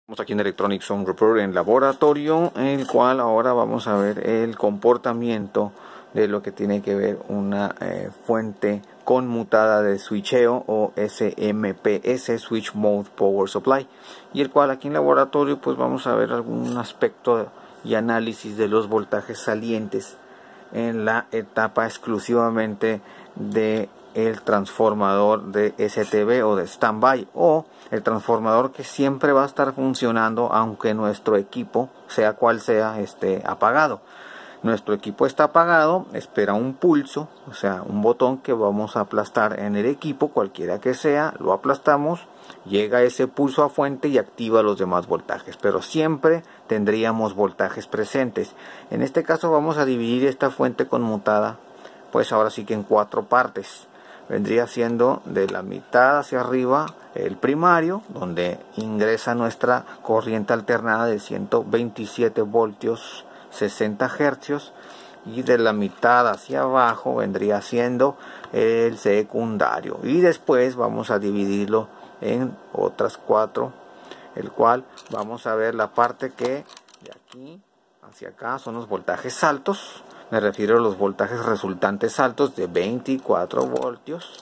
Estamos aquí en Electronic Sound Repair en laboratorio, en el cual ahora vamos a ver el comportamiento de lo que tiene que ver una fuente conmutada de switcheo o SMPS, Switch Mode Power Supply, y el cual aquí en laboratorio pues vamos a ver algún aspecto y análisis de los voltajes salientes en la etapa exclusivamente de el transformador de STB o de standby, o el transformador que siempre va a estar funcionando aunque nuestro equipo, sea cual sea, esté apagado. Nuestro equipo está apagado, espera un pulso, o sea, un botón que vamos a aplastar en el equipo, cualquiera que sea, lo aplastamos, llega ese pulso a fuente y activa los demás voltajes, pero siempre tendríamos voltajes presentes. En este caso vamos a dividir esta fuente conmutada, pues ahora sí que en 4 partes. Vendría siendo de la mitad hacia arriba el primario, donde ingresa nuestra corriente alternada de 127 voltios 60 hercios, y de la mitad hacia abajo vendría siendo el secundario, y después vamos a dividirlo en otras 4, el cual vamos a ver la parte que de aquí hacia acá son los voltajes altos. Me refiero a los voltajes resultantes altos de 24 voltios.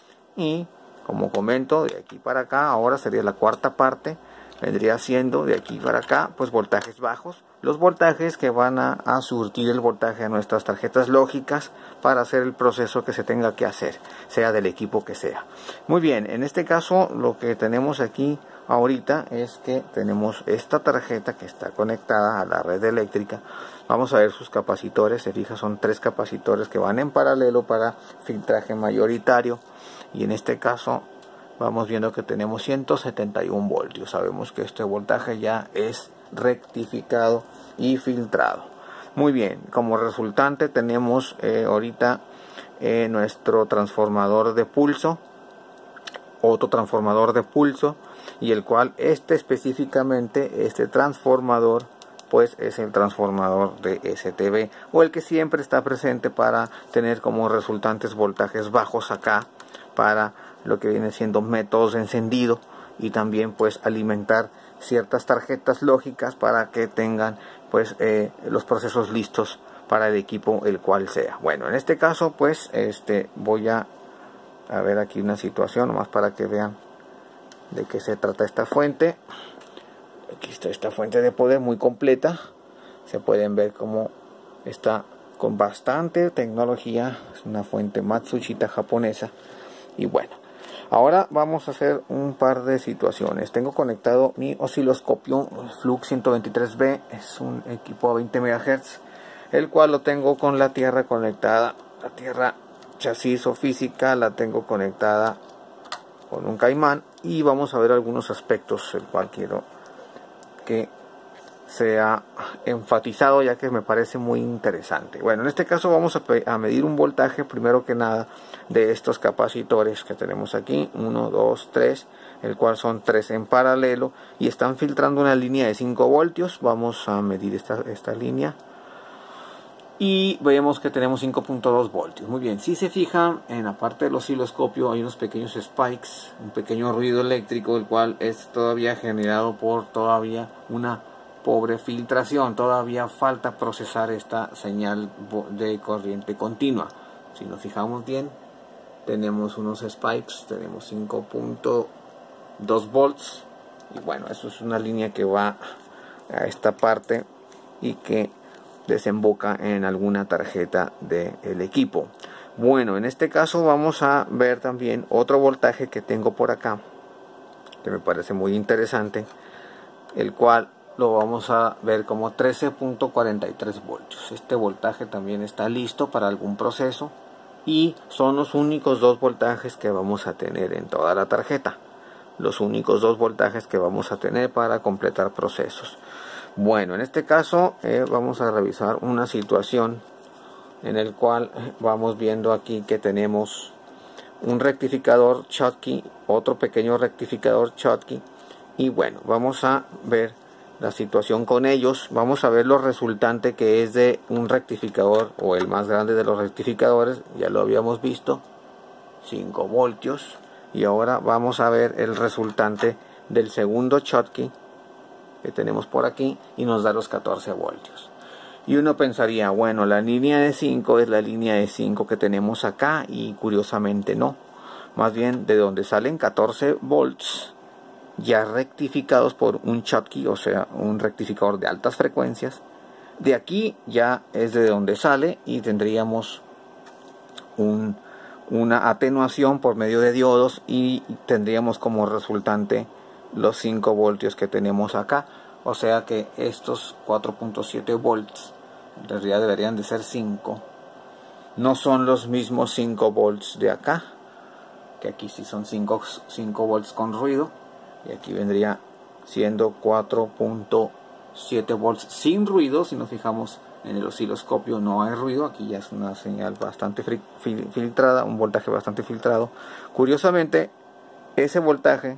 Y como comento, de aquí para acá, ahora sería la cuarta parte, vendría siendo de aquí para acá, pues voltajes bajos. Los voltajes que van a surtir el voltaje a nuestras tarjetas lógicas para hacer el proceso que se tenga que hacer, sea del equipo que sea. Muy bien, en este caso lo que tenemos aquí ahorita es que tenemos esta tarjeta que está conectada a la red eléctrica. Vamos a ver sus capacitores, se fija, son 3 capacitores que van en paralelo para filtraje mayoritario, y en este caso vamos viendo que tenemos 171 voltios. Sabemos que este voltaje ya es rectificado y filtrado. Muy bien, como resultante tenemos ahorita nuestro transformador de pulso, otro transformador de pulso, y el cual específicamente este transformador pues es el transformador de STB, o el que siempre está presente para tener como resultantes voltajes bajos acá para lo que viene siendo métodos de encendido, y también pues alimentar ciertas tarjetas lógicas para que tengan pues los procesos listos para el equipo el cual sea. Bueno, en este caso pues voy a ver aquí una situación nomás para que vean de qué se trata esta fuente. Aquí está esta fuente de poder muy completa, se pueden ver cómo está con bastante tecnología, es una fuente Matsushita japonesa. Y bueno, ahora vamos a hacer un par de situaciones. Tengo conectado mi osciloscopio Flux 123B, es un equipo a 20 MHz, el cual lo tengo con la tierra conectada, la tierra chasis o física la tengo conectada con un caimán, y vamos a ver algunos aspectos el cual quiero que sea enfatizado, ya que me parece muy interesante. Bueno, en este caso vamos a medir un voltaje primero que nada de estos capacitores que tenemos aquí, 1, 2, 3, el cual son 3 en paralelo y están filtrando una línea de 5 voltios. Vamos a medir esta línea y vemos que tenemos 5.2 voltios. Muy bien, si se fijan en la parte del osciloscopio hay unos pequeños spikes, un pequeño ruido eléctrico, el cual es todavía generado por todavía una pobre filtración. Todavía falta procesar esta señal de corriente continua. Si nos fijamos bien, tenemos unos spikes, tenemos 5.2 volts, y bueno, eso es una línea que va a esta parte y que desemboca en alguna tarjeta del equipo. Bueno, en este caso vamos a ver también otro voltaje que tengo por acá, que me parece muy interesante, el cual lo vamos a ver como 13.43 voltios. Este voltaje también está listo para algún proceso, y son los únicos 2 voltajes que vamos a tener en toda la tarjeta, los únicos 2 voltajes que vamos a tener para completar procesos. Bueno, en este caso vamos a revisar una situación en el cual vamos viendo aquí que tenemos un rectificador Schottky, otro pequeño rectificador Schottky, y bueno, vamos a ver la situación con ellos. Vamos a ver lo resultante que es de un rectificador, o el más grande de los rectificadores, ya lo habíamos visto, 5 voltios, y ahora vamos a ver el resultante del segundo Schottky, que tenemos por aquí y nos da los 14 voltios. Y uno pensaría, bueno, la línea de 5 es la línea de 5 que tenemos acá, y curiosamente no. Más bien de donde salen 14 volts ya rectificados por un Schottky, o sea, un rectificador de altas frecuencias. De aquí ya es de donde sale y tendríamos una atenuación por medio de diodos y tendríamos como resultante los 5 voltios que tenemos acá. O sea que estos 4.7 volts en realidad deberían de ser 5. No son los mismos 5 volts de acá, que aquí sí son 5 volts con ruido, y aquí vendría siendo 4.7 volts sin ruido. Si nos fijamos en el osciloscopio no hay ruido, aquí ya es una señal bastante filtrada, un voltaje bastante filtrado. Curiosamente, ese voltaje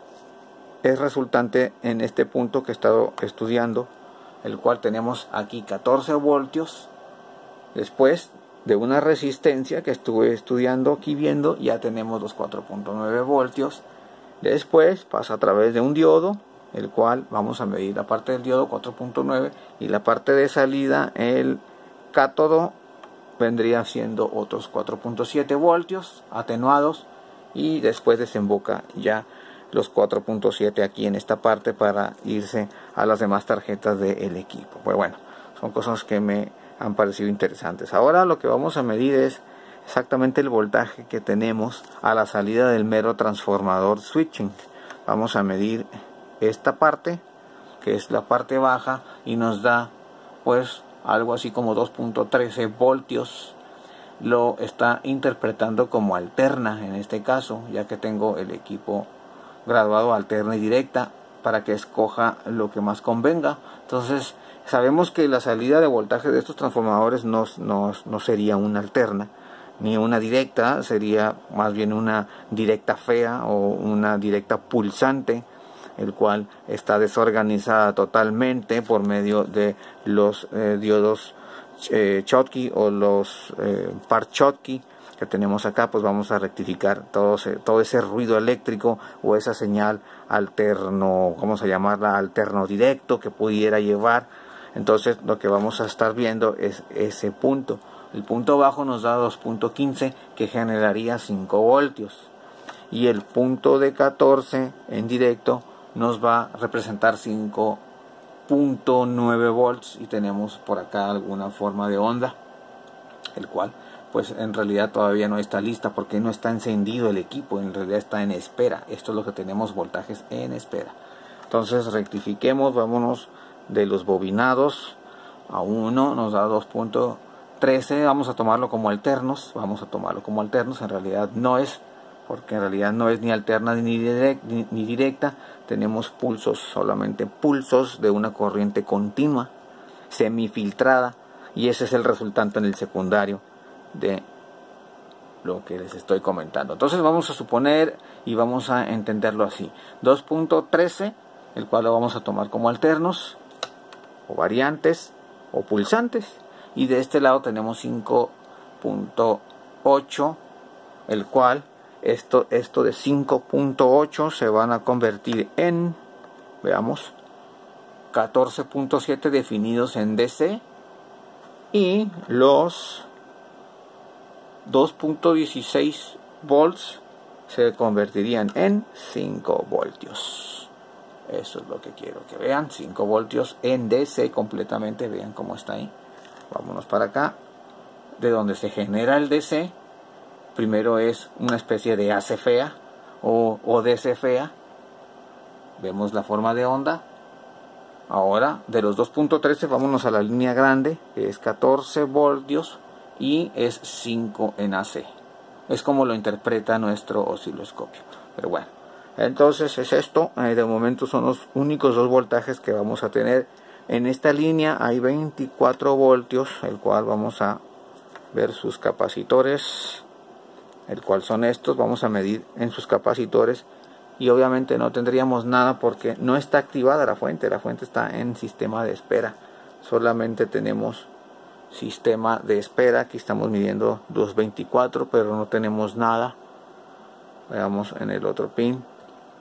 es resultante en este punto que he estado estudiando, el cual tenemos aquí 14 voltios. Después de una resistencia que estuve estudiando aquí viendo, ya tenemos los 4.9 voltios. Después pasa a través de un diodo, el cual vamos a medir la parte del diodo 4.9, y la parte de salida, el cátodo, vendría siendo otros 4.7 voltios atenuados, y después desemboca ya los 4.7 aquí en esta parte para irse a las demás tarjetas del equipo. Pues bueno, son cosas que me han parecido interesantes. Ahora lo que vamos a medir es exactamente el voltaje que tenemos a la salida del mero transformador switching. Vamos a medir esta parte, que es la parte baja, y nos da pues algo así como 2.13 voltios. Lo está interpretando como alterna en este caso, ya que tengo el equipo graduado alterna y directa para que escoja lo que más convenga. Entonces sabemos que la salida de voltaje de estos transformadores no sería una alterna ni una directa, sería más bien una directa fea o una directa pulsante, el cual está desorganizada totalmente por medio de los diodos Schottky o los par Schottky que tenemos acá. Pues vamos a rectificar todo ese ruido eléctrico o esa señal alterno, vamos a llamarla alterno directo, que pudiera llevar. Entonces lo que vamos a estar viendo es ese punto. El punto bajo nos da 2.15, que generaría 5 voltios, y el punto de 14 en directo nos va a representar 5.9 volts, y tenemos por acá alguna forma de onda, el cual pues en realidad todavía no está lista porque no está encendido el equipo, en realidad está en espera. Esto es lo que tenemos, voltajes en espera. Entonces rectifiquemos, vámonos de los bobinados a 1, nos da 2.13, vamos a tomarlo como alternos, en realidad no es, porque en realidad no es ni alterna ni directa, tenemos pulsos, solamente pulsos de una corriente continua, semifiltrada, y ese es el resultante en el secundario de lo que les estoy comentando. Entonces vamos a suponer y vamos a entenderlo así: 2.13, el cual lo vamos a tomar como alternos o variantes o pulsantes, y de este lado tenemos 5.8, el cual esto de 5.8 se van a convertir en, veamos, 14.7 definidos en DC, y los 2.16 volts se convertirían en 5 voltios. Eso es lo que quiero que vean, 5 voltios en DC completamente. Vean cómo está ahí. Vámonos para acá, de donde se genera el DC. Primero es una especie de AC fea o DC fea. Vemos la forma de onda. Ahora de los 2.13 vámonos a la línea grande, que es 14 voltios y es 5 en AC. Es como lo interpreta nuestro osciloscopio. Pero bueno, entonces es esto. De momento son los únicos dos voltajes que vamos a tener. En esta línea hay 24 voltios, el cual vamos a ver sus capacitores, el cual son estos. Vamos a medir en sus capacitores, y obviamente no tendríamos nada porque no está activada la fuente está en sistema de espera. Solamente tenemos sistema de espera. Aquí estamos midiendo 224, pero no tenemos nada. Veamos en el otro pin,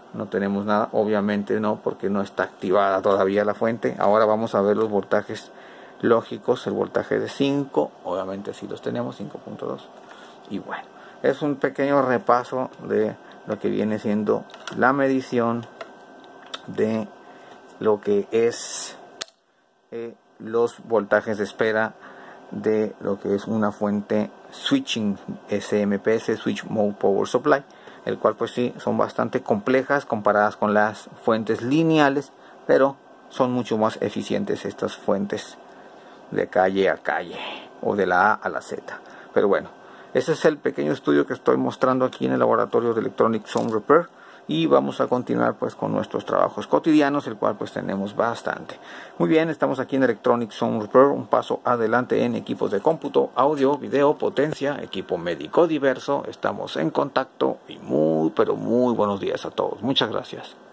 no tenemos nada, obviamente no, porque no está activada todavía la fuente. Ahora vamos a ver los voltajes lógicos, el voltaje de 5, obviamente sí los tenemos, 5.2. Y bueno, es un pequeño repaso de lo que viene siendo la medición de lo que es los voltajes de espera de lo que es una fuente switching SMPS, Switch Mode Power Supply, el cual pues sí son bastante complejas comparadas con las fuentes lineales, pero son mucho más eficientes estas fuentes de calle a calle o de la A a la Z. Pero bueno, ese es el pequeño estudio que estoy mostrando aquí en el laboratorio de Electronic Sound Repair, y vamos a continuar pues con nuestros trabajos cotidianos, el cual pues tenemos bastante. Muy bien, estamos aquí en Electronic Sound Repair, un paso adelante en equipos de cómputo, audio, video, potencia, equipo médico diverso. Estamos en contacto y muy pero muy buenos días a todos. Muchas gracias.